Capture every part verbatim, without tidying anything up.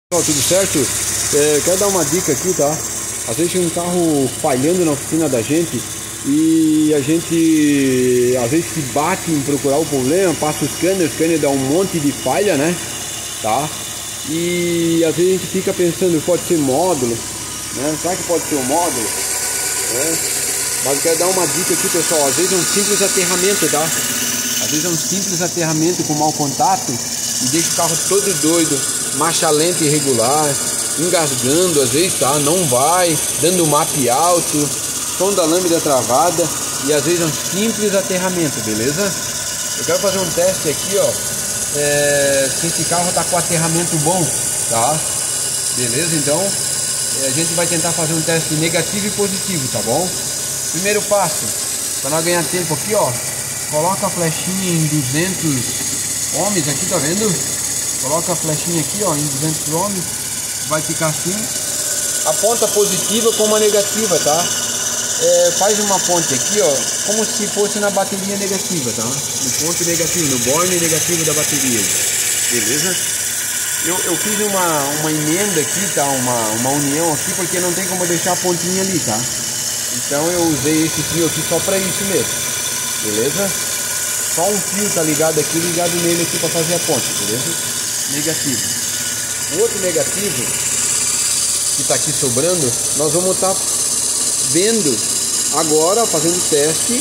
Tudo certo? É, quero dar uma dica aqui, tá? Às vezes tem um carro falhando na oficina da gente e a gente às vezes se bate em procurar o problema, passa o scanner, o scanner dá um monte de falha, né? Tá? E às vezes a gente fica pensando, pode ser módulo, né? Será que pode ser um módulo? Né? Mas eu quero dar uma dica aqui, pessoal. Às vezes é um simples aterramento, tá? Às vezes é um simples aterramento com mau contato e deixa o carro todo doido, marcha lenta e irregular, engasgando às vezes, tá? Não vai, dando map alto, som da lâmina travada e às vezes é um simples aterramento, beleza? Eu quero fazer um teste aqui, ó, é, se esse carro tá com aterramento bom, tá? Beleza? Então é, a gente vai tentar fazer um teste negativo e positivo, tá bom? Primeiro passo, para nós ganhar tempo aqui, ó, coloca a flechinha em duzentos ohms aqui, tá vendo? Coloca a flechinha aqui, ó, em duzentos ohms, vai ficar assim. A ponta positiva com uma negativa, tá? É, faz uma ponte aqui, ó, como se fosse na bateria negativa, tá? No ponto negativo, no borne negativo da bateria, beleza? Eu, eu fiz uma, uma emenda aqui, tá? Uma, uma união aqui, porque não tem como deixar a pontinha ali, tá? Então eu usei esse fio aqui só pra isso mesmo, beleza? Só um fio tá ligado aqui, ligado nele aqui para fazer a ponte, beleza? Negativo. O outro negativo que tá aqui sobrando, nós vamos estar tá vendo agora, fazendo teste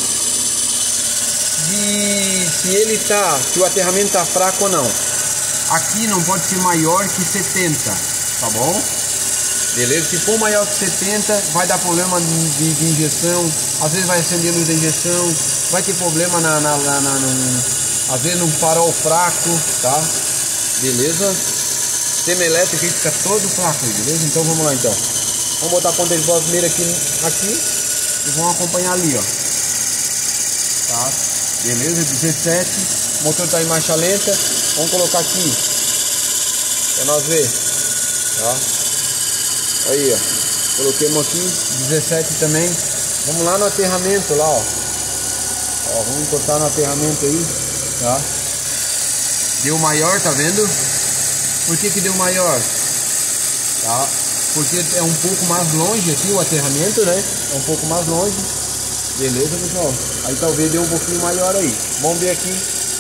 de se ele tá, se o aterramento tá fraco ou não. Aqui não pode ser maior que setenta, tá bom? Beleza? Se for maior que setenta, vai dar problema de, de injeção, às vezes vai acender luz da injeção, vai ter problema na, na, na, na no, às vezes num farol fraco, tá? Beleza? Sistema elétrico fica todo fraco, beleza? Então vamos lá então. Vamos botar a ponta de bola primeiro aqui, aqui e vamos acompanhar ali, ó. Tá? Beleza? dezessete, o motor tá em marcha lenta. Vamos colocar aqui pra nós ver, tá? Aí, ó, coloquemos aqui, dezessete também. Vamos lá no aterramento lá, ó. Ó, vamos encostar no aterramento aí, tá? Deu maior, tá vendo? Por que que deu maior? Tá? Porque é um pouco mais longe aqui o aterramento, né? É um pouco mais longe. Beleza, pessoal? Aí talvez deu um pouquinho maior aí. Vamos ver aqui.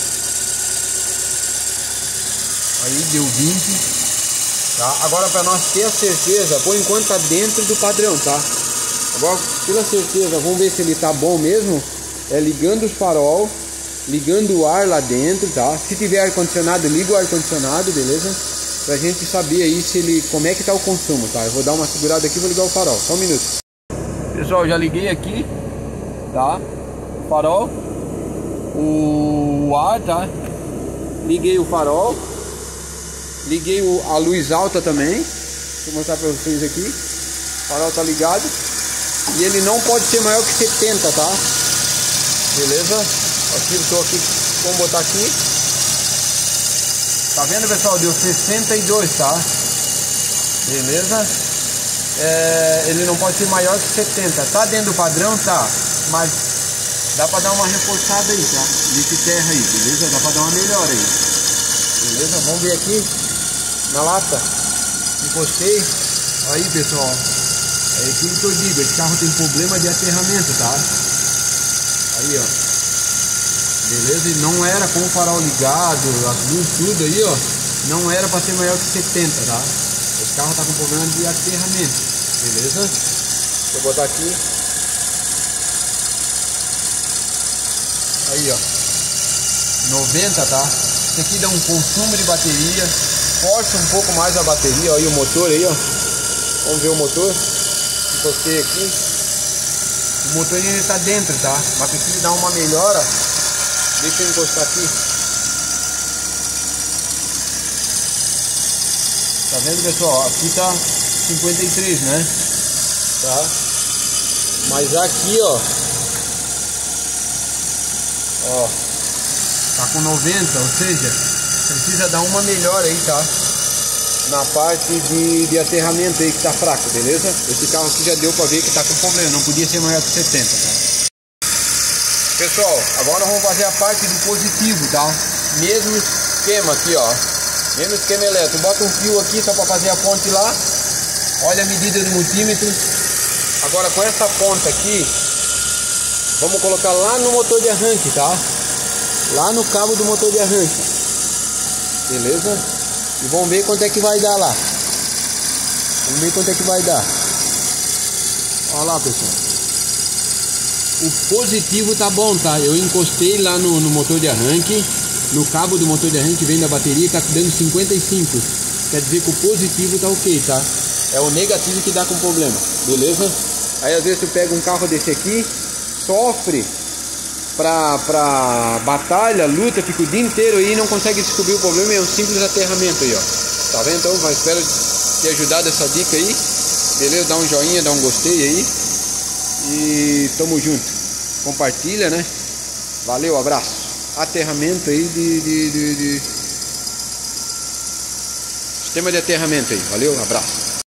Aí deu vinte. Tá? Agora para nós ter a certeza, por enquanto tá dentro do padrão, tá? Agora pela certeza, vamos ver se ele tá bom mesmo. É ligando os farol, ligando o ar lá dentro, tá? Se tiver ar condicionado, liga o ar condicionado, beleza? Pra gente saber aí se ele, como é que tá o consumo, tá? Eu vou dar uma segurada aqui e vou ligar o farol, só um minuto. Pessoal, já liguei aqui, tá? O farol, o ar, tá? Liguei o farol. Liguei o, a luz alta também. Vou mostrar para vocês aqui. O farol tá ligado. E ele não pode ser maior que setenta, tá? Beleza? Aqui eu tô aqui. Vamos botar aqui. Tá vendo, pessoal? Deu sessenta e dois, tá? Beleza? É, ele não pode ser maior que setenta. Tá dentro do padrão? Tá. Mas dá para dar uma reforçada aí, tá? Nesse terra aí, beleza? Dá para dar uma melhor aí. Beleza? Vamos ver aqui. Na lata, encostei. Aí, pessoal, é aquilo que eu digo, esse carro tem problema de aterramento, tá? Aí, ó, beleza? E não era com o farol ligado, as luzes tudo aí, ó, não era para ser maior que setenta, tá? Esse carro tá com problema de aterramento, beleza? Deixa eu botar aqui. Aí, ó, noventa, tá? Isso aqui dá um consumo de bateria. Força um pouco mais a bateria, ó, aí o motor aí, ó. Vamos ver o motor. Encostei aqui. O motor ainda está dentro, tá? Mas precisa dar uma melhora. Deixa eu encostar aqui. Tá vendo, pessoal? Aqui tá cinquenta e três, né? Tá? Mas aqui, ó. Ó. Tá com noventa, ou seja, precisa dar uma melhor aí, tá? Na parte de, de aterramento aí que tá fraco, beleza? Esse carro aqui já deu pra ver que tá com problema, não podia ser maior que setenta, tá? Pessoal, agora vamos fazer a parte do positivo, tá? Mesmo esquema aqui, ó. Mesmo esquema elétrico, bota um fio aqui só para fazer a ponte lá. Olha a medida do multímetro. Agora com essa ponta aqui, vamos colocar lá no motor de arranque, tá? Lá no cabo do motor de arranque. Beleza? E vamos ver quanto é que vai dar lá. Vamos ver quanto é que vai dar. Olha lá, pessoal. O positivo tá bom, tá? Eu encostei lá no, no motor de arranque. No cabo do motor de arranque vem da bateria, tá dando cinquenta e cinco. Quer dizer que o positivo tá ok, tá? É o negativo que dá com problema, beleza? Aí às vezes tu pega um carro desse aqui, sofre pra, pra batalha, luta, fica o dia inteiro aí e não consegue descobrir o problema. É um simples aterramento aí, ó. Tá vendo? Então eu espero ter ajudado essa dica aí. Beleza? Dá um joinha, dá um gostei aí. E tamo junto. Compartilha, né? Valeu, abraço. Aterramento aí de, de, de, de... Sistema de aterramento aí. Valeu, abraço.